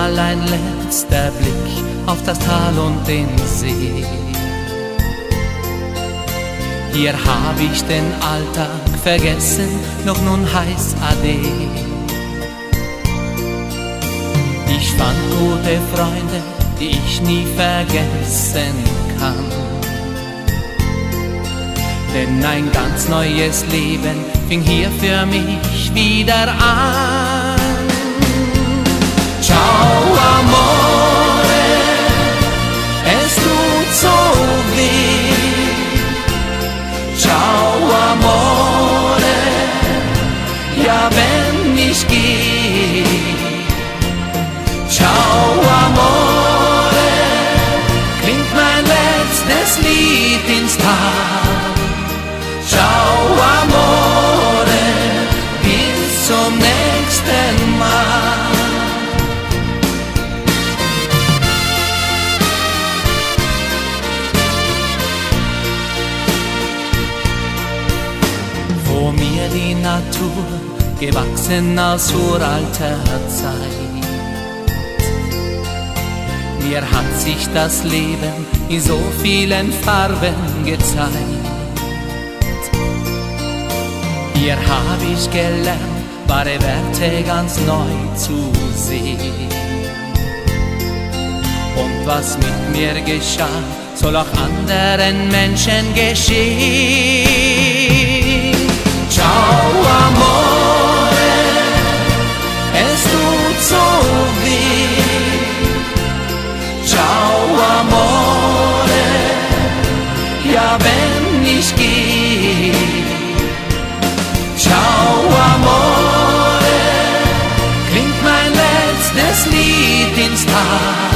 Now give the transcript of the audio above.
mal ein letzter Blick auf das Tal und den See. Hier hab ich den Alltag vergessen, doch nun heißt Ade. Ich fand gute Freunde, die ich nie vergessen kann. Denn ein ganz neues Leben fing hier für mich wieder an. Ciao amore, es tut so weh. Ciao amore, ja wenn ich geh. Ciao amore, klingt mein letztes Lied ins Tal. Ciao amore, bis zum nächsten Mal. Vor mir die Natur, gewachsen aus uralter Zeit. Mir hat sich das Leben in so vielen Farben gezeigt. Hier hab ich gelernt, wahre Werte ganz neu zu sehen. Und was mit mir geschah, soll auch anderen Menschen geschehen. Ciao amore, es tut so weh. Ciao amore, ja wenn ich geh. Ciao amore, klingt mein letztes Lied ins Tal.